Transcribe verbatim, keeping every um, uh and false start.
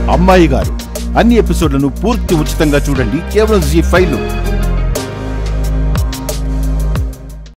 అమ్మాయి గారు అన్ని ఎపిసోడ్లను పూర్తి ఉచితంగా చూడండి కేవలం జీ ఫైవ్ లో.